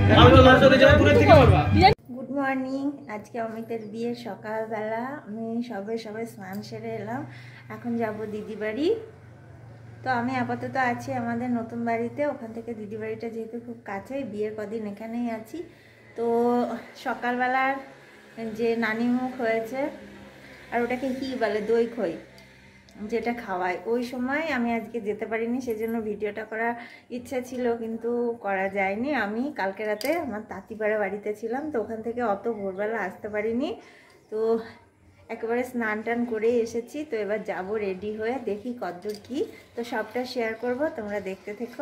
Good morning. আজকে অমিতের বিয়ের সকালবেলা আমি সবে স্নান সেরে এলাম। এখন যাব দিদি বাড়ি। তো আমি আপাতত আছি আমাদের নতুন বাড়িতে, ওখান থেকে দিদি বাড়িটা যেহেতু খুব কাছে, বিয়ের কদিন এখানেই আছি। তো সকালবেলার যে নানিমুখ হয়েছে, আর ওটাকে কি বলে, দই খই যেটা খাওয়ায়, ওই সময় আমি আজকে যেতে পারিনি, সেজন্য ভিডিওটা করার ইচ্ছা ছিল কিন্তু করা যায়নি। আমি কালকে রাতে আমার তাঁতিপাড়া বাড়িতে ছিলাম, তো ওখান থেকে অত ভোরবেলা আসতে পারিনি। তো একেবারে স্নান টান করে এসেছি। তো এবার যাব রেডি হয়ে, দেখি কতদূর কি, তো সবটা শেয়ার করব, তোমরা দেখতে থেকো।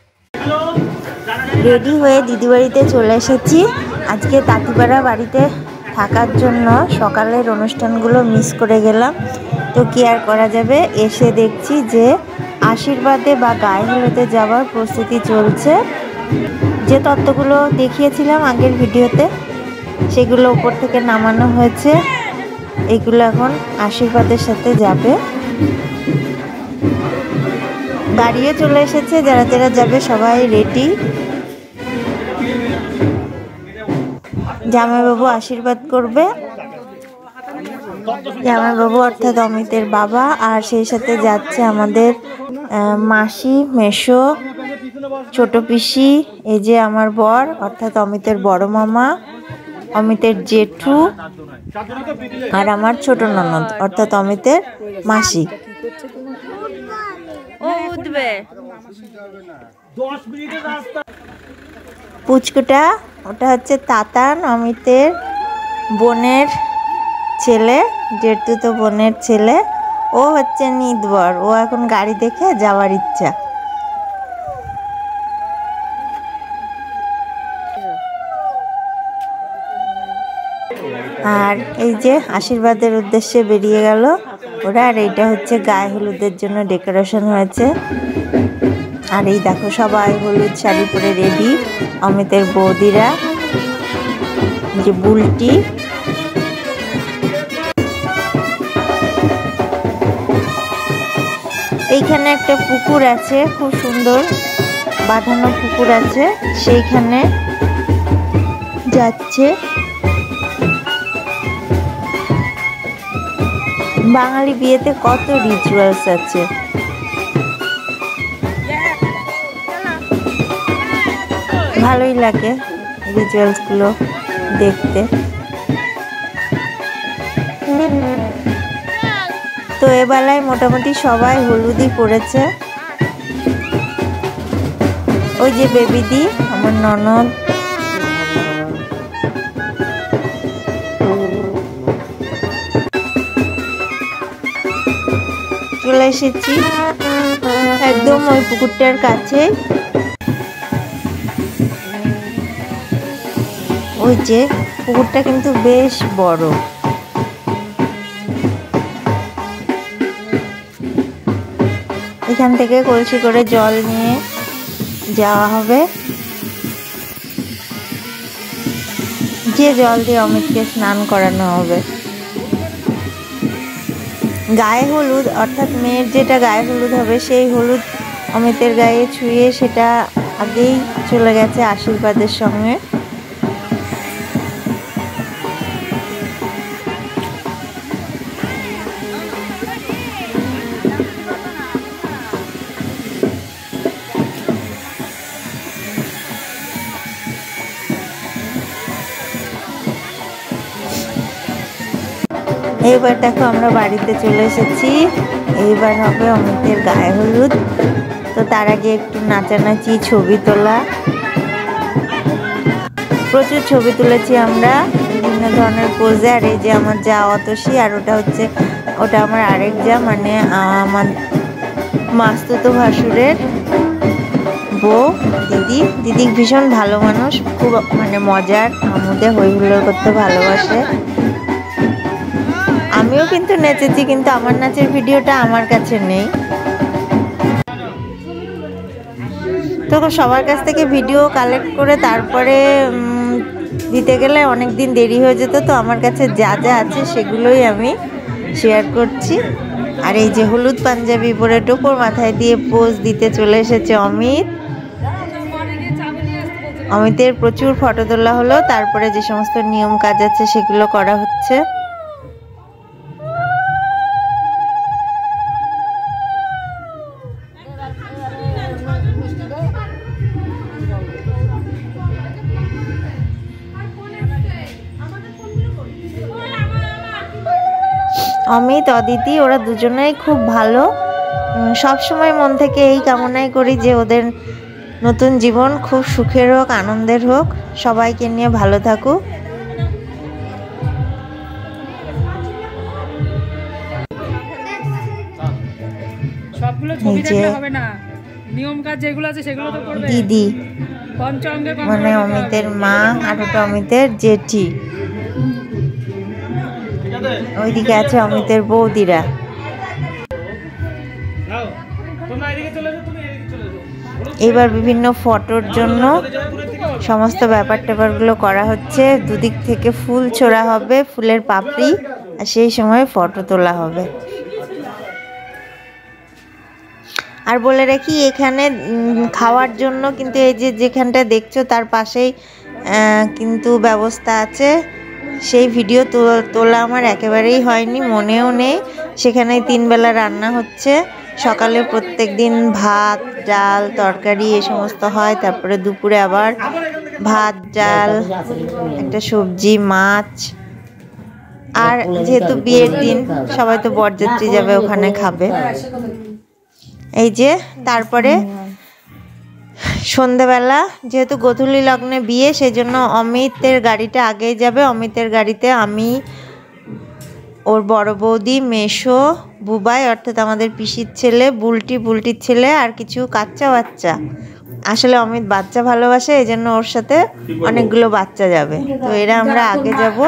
রেডি হয়ে দিদি বাড়িতে চলে এসেছি। আজকে তাঁতিপাড়া বাড়িতে থাকার জন্য সকালের অনুষ্ঠানগুলো মিস করে গেলাম। তো কি আর করা যাবে, এসে দেখছি যে আশীর্বাদে বা গায়ে হলুদে যাওয়ার প্রস্তুতি চলছে। যে তত্ত্বগুলো দেখিয়েছিলাম আগের ভিডিওতে, সেগুলো উপর থেকে নামানো হয়েছে। এগুলো এখন আশীর্বাদের সাথে যাবে। দাঁড়িয়ে চলে এসেছে, যারা যারা যাবে সবাই রেডি। জামাইবাবু আশীর্বাদ করবে, জামাইবাবু অর্থাৎ অমিতের বাবা, আর সেই সাথে যাচ্ছে আমাদের মাসি, মেসো, ছোট পিসি, এই যে আমার বর অর্থাৎ অমিতের বড় মামা, অমিতের জেঠু, আর আমার ছোট ননদ অর্থাৎ অমিতের মাসি। ও উঠবে পুচকুটা, ওটা হচ্ছে তাতান, অমিতের বোনের ছেলে, জেঠুতো বোনের ছেলে। ও হচ্ছে নিদবর, ও এখন গাড়ি দেখে যাওয়ার ইচ্ছা। আর এই যে আশীর্বাদের উদ্দেশ্যে বেরিয়ে গেল ওরা। আর এইটা হচ্ছে গায়ে হলুদের জন্য ডেকোরেশন হয়েছে। আর এই দেখো সবাই হলুদ শাড়ি পরে রেডি। অমিতের বৌদিরা, যে বুলটি, এইখানে একটা পুকুর আছে, খুব সুন্দর বাঁধানো পুকুর আছে, সেইখানে যাচ্ছে। বাঙালি বিয়েতে কত রিচুয়ালস আছে, ভালোই লাগে রিচুয়ালস গুলো দেখতে। তো এবেলায় মোটামুটি সবাই হলুদই পরেছে। ওই যে বেবিদি, আমার ননদ, চলে এসেছি একদম ওই পুকুরটার কাছে। ওই যে পুকুরটা কিন্তু বেশ বড়। এখান থেকে কলসি করে জল নিয়ে যাওয়া হবে, যে জল দিয়ে অমিতকে স্নান করানো হবে। গায়ে হলুদ অর্থাৎ মেয়ের যেটা গায়ে হলুদ হবে, সেই হলুদ অমিতের গায়ে ছুঁয়ে সেটা আগেই চলে গেছে আশীর্বাদের সঙ্গে। এইবার দেখো আমরা বাড়িতে চলে এসেছি। এইবার হবে অমিতের গায়ে হলুদ। তো তার আগে একটু নাচানাচি, ছবি তোলা, প্রচুর ছবি তুলেছি আমরা বিভিন্ন ধরনের পোজে। আর এই যে আমার যা অতসী, আর ওটা আমার আরেক যা, মানে আমার মাস্তুতো ভাসুরের বউ, দিদি ভীষণ ভালো মানুষ, খুব মানে মজার, আমোদে হই হুল্লোড় করতে ভালোবাসে। আমিও কিন্তু নেচেছি, কিন্তু আমার নাচের ভিডিওটা আমার কাছে নেই। তো সবার কাছ থেকে ভিডিও কালেক্ট করে তারপরে দিতে গেলে অনেক দিন দেরি হয়ে যেত। তো আমার কাছে যা যা আছে সেগুলোই আমি শেয়ার করছি। আর এই যে হলুদ পাঞ্জাবি পরে টোপর মাথায় দিয়ে পোজ দিতে চলে এসেছে অমিত। অমিতের প্রচুর ফটো তোলা হলো, তারপরে যে সমস্ত নিয়ম কাজ আছে সেগুলো করা হচ্ছে। অমিত, অদিতি ওরা দুজনেই খুব ভালো। সব সময় মন থেকে এই কামনাই করি যে ওদের নতুন জীবন খুব সুখের হোক, আনন্দের হোক, সবাইকে নিয়ে ভালো থাকুক। সবগুলো ছবি দেখলে হবে না, নিয়ম কাজ যেগুলো আছে সেগুলো তো করবে। দিদি পঞ্চঙ্গে মানে অমিতের মা আর ওটা অমিতের জেঠি, ওইদিকে আছে অমিতের বৌদিরা। এবার বিভিন্ন ফটোর জন্য সমস্ত ব্যাপার ট্যাপারগুলো করা হচ্ছে। দুদিক থেকে ফুল ছোড়া হবে, ফুলের পাপড়ি, আর সেই সময় ফটো তোলা হবে। আর বলে রাখি, এখানে খাওয়ার জন্য কিন্তু এই যে যেখানটা দেখছো তার পাশেই কিন্তু ব্যবস্থা আছে। সেই ভিডিও তোলা আমার একেবারেই হয়নি, মনেও নেই। সেখানে 3 বেলা রান্না হচ্ছে। সকালে প্রত্যেক দিন ভাত, ডাল, তরকারি এ সমস্ত হয়, তারপরে দুপুরে আবার ভাত, ডাল, একটা সবজি, মাছ। আর যেহেতু বিয়ের দিন, সবাই তো বরযাত্রী যাবে, ওখানে খাবে। এই যে তারপরে সন্ধেবেলা যেহেতু গোধূলি লগ্নে বিয়ে, সেজন্য অমিতের গাড়িটা আগেই যাবে। অমিতের গাড়িতে আমি, ওর বড় বৌদি, মেশো, বুবাই অর্থাৎ আমাদের পিসির ছেলে, বুলটির ছেলে, আর কিছু কাচ্চা বাচ্চা। আসলে অমিত বাচ্চা ভালোবাসে, এই জন্য ওর সাথে অনেকগুলো বাচ্চা যাবে। তো এরা আমরা আগে যাব।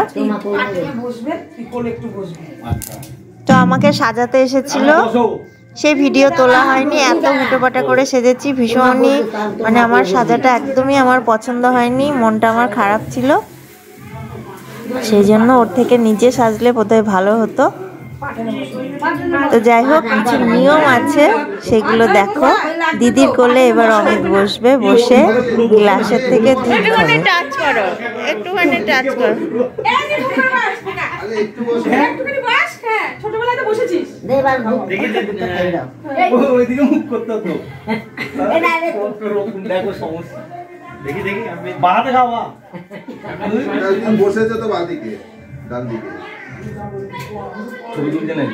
তো আমাকে সাজাতে এসেছিল, সেই ভিডিও তোলা হয়নি। এত হুটোপাটা করে সেজেছি, ভীষণই মানে আমার সাজাটা একদমই আমার পছন্দ হয়নি, মনটা আমার খারাপ ছিল। সেই জন্য ওর থেকে নিজে সাজলে বোধহয় ভালো হতো। তো যাই হোক, কিছু নিয়ম আছে সেগুলো দেখো। দিদির কোলে এবার অমিত বসবে, বসে গ্লাসের থেকে দুধ খাবে। টাচ করো, একটুখানি টাচ করো। ছোটবেলায় তো বসেছিস, দেখো সমস্যা, দেখি দেখি বানাতে খাওয়া বসেছে তো বাদিকে ডান দিকে ছবি তুলতে নাই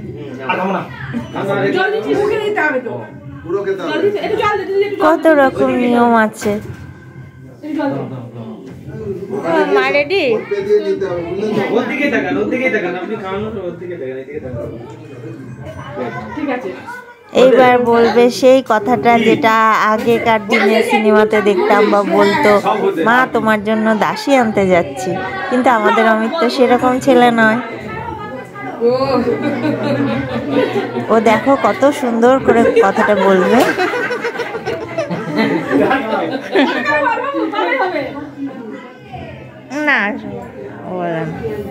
কত রকম নিয়ম আছে। মা রেডি? এইবার বলবে সেই কথাটা যেটা আগেকার দিনে সিনেমাতে দেখতাম, বা বলতো, মা তোমার জন্য দাসী আনতে যাচ্ছি। কিন্তু আমাদের অমিত তো সেরকম ছেলে নয়। ও দেখো কত সুন্দর করে কথাটা বলবে। না বললাম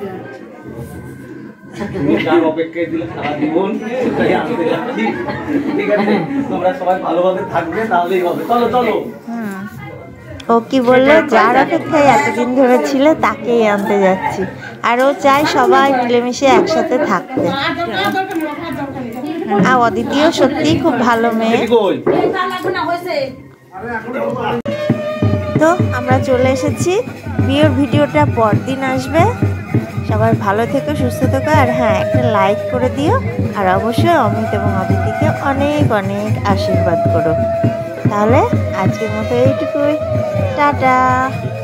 অপেক্ষায় দিলে সারা জীবন আনতে যাচ্ছি, ঠিক আছে? তোমরা সবাই ভালোভাবে থাকবে, তাহলেই হবে। চলো চলো। ও কি বললো, যার অপেক্ষায় এতদিন ধরে ছিল তাকেই আনতে যাচ্ছি। আর ও চায় সবাই মিলেমিশে একসাথে থাকতে। আর অদিতিও সত্যিই খুব ভালো মেয়ে। তো আমরা চলে এসেছি। বিয়ের ভিডিওটা পরদিন আসবে। সবাই ভালো থেকো, সুস্থ থেকো। আর হ্যাঁ, একটা লাইক করে দিও। আর অবশ্যই অমিত এবং অদিতিকে অনেক অনেক আশীর্বাদ করো। তাহলে আজকের মতো এইটুকুই, টাটা।